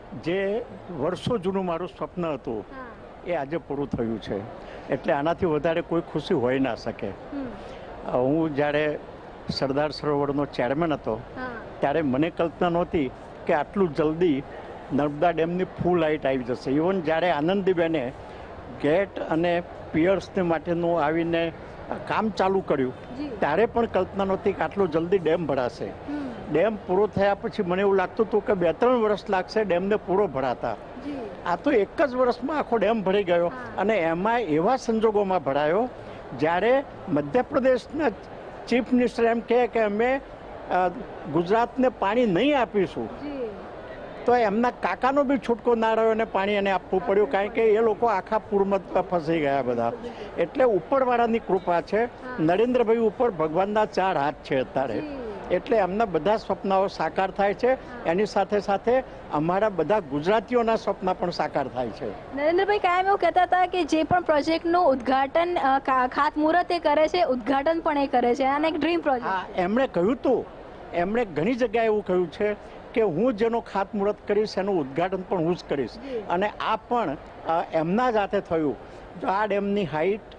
જે વર્ષો જૂનું મારું સ્વપ્ન હતું એ આજે પૂરું થયું છે, એટલે આનાથી વધારે કોઈ ખુશી હોઈ ના શકે. હું જ્યારે સરદાર સરોવરનો ચેરમેન હતો ત્યારે મને કલ્પના નહોતી કે આટલું જલ્દી નર્મદા ડેમની ફૂલ હાઈટ આવી જશે. ઇવન જ્યારે આનંદીબેને ગેટ અને પિયર્સને માટેનું આવીને કામ ચાલુ કર્યું ત્યારે પણ કલ્પના નહોતી કે આટલું જલ્દી ડેમ ભરાશે. ડેમ પૂરો થયા પછી મને એવું લાગતું હતું કે 2-3 વર્ષ લાગશે ડેમને પૂરો ભરાતા. આ તો એક જ વર્ષમાં આખો ડેમ ભરી ગયો, અને એમાં એવા સંજોગોમાં ભરાયો જ્યારે મધ્યપ્રદેશના ચીફ મિનિસ્ટર એમ કહે કે અમે ગુજરાતને પાણી નહીં આપીશું, તો એમના કાકાનો બી છૂટકો ના રહ્યો અને પાણી એને આપવું પડ્યું, કારણ કે એ લોકો આખા પૂરમાં ફસાઈ ગયા બધા. એટલે ઉપરવાળાની કૃપા છે, નરેન્દ્રભાઈ ઉપર ભગવાનના 4 હાથ છે અત્યારે, એટલે એમના બધા સ્વપ્નાઓ સાકાર થાય છે. એની સાથે સાથે અમારા બધા ગુજરાતીઓના સપના પણ સાકાર થાય છે. નરેન્દ્રભાઈ કાયમ એવું કહેતા હતા કે જે પણ પ્રોજેક્ટનું ઉદ્ઘાટન ખાતમુહૂર્ત એ કરે છે, ઉદ્ઘાટન પણ એ કરે છે, અને એક ડ્રીમ પ્રોજેક્ટ. હા, એમણે કહ્યું હતું, એમણે ઘણી જગ્યાએ એવું કહ્યું છે કે હું જેનો ખાતમુહૂર્ત કરીશ એનું ઉદ્ઘાટન પણ હું જ કરીશ, અને આ પણ એમના જ હાથે થયું. જો આ ડેમની હાઈટ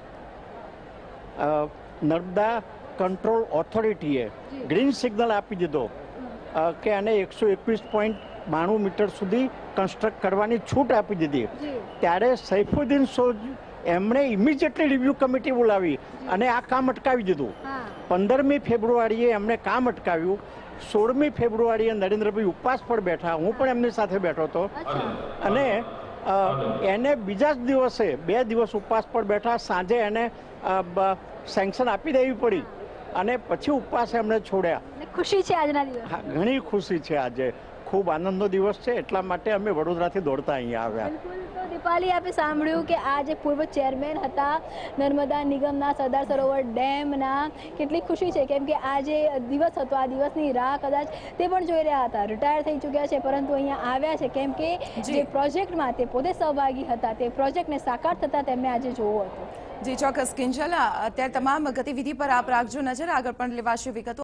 નર્મદા કંટ્રોલ ઓથોરિટીએ ગ્રીન સિગ્નલ આપી દીધો કે આને 121.92 મીટર સુધી કન્સ્ટ્રક્ટ કરવાની છૂટ આપી દીધી, ત્યારે સૈફુદ્દીન સોજ એમણે ઇમિડિયેટલી રિવ્યુ કમિટી બોલાવી અને આ કામ અટકાવી દીધું. 15મી ફેબ્રુઆરીએ એમણે કામ અટકાવ્યું. 16મી ફેબ્રુઆરીએ નરેન્દ્રભાઈ ઉપવાસ પર બેઠા, હું પણ એમની સાથે બેઠો હતો, અને એને બીજા જ દિવસે 2 દિવસ ઉપવાસ પર બેઠા. સાંજે એને સેન્કશન આપી દેવી પડી અને પછી ઉપવાસ એમણે છોડ્યા. ખુશી છે આજના દિવસ? હા, ઘણી ખુશી છે. આજે ખૂબ આનંદનો દિવસ છે, એટલા માટે અમે વડોદરાથી દોડતા અહીંયા આવ્યા. તો દીપાલી, આપે સાંભળ્યું કે આ જે પૂર્વ ચેરમેન હતા નર્મદા નિગમના સરદાર સરોવર ડેમના, કેટલી ખુશી છે, કેમ કે આ જે દિવસ હતો, આ દિવસની રાહ કદાચ તે પણ જોઈ રહ્યા હતા. રિટાયર થઈ ચૂક્યા છે, પરંતુ અહીંયા આવ્યા છે કેમ કે જે પ્રોજેક્ટમાં તે પોતે સહભાગી હતા, તે પ્રોજેક્ટને સાકાર થતા તેમને આજે જોવો હતો. જી ચોક્કસ કિંજલ, અત્યારે તમામ ગતિવિધિ પર આપ રાખજો નજર, આગળ પણ લેવાશે વિગતો.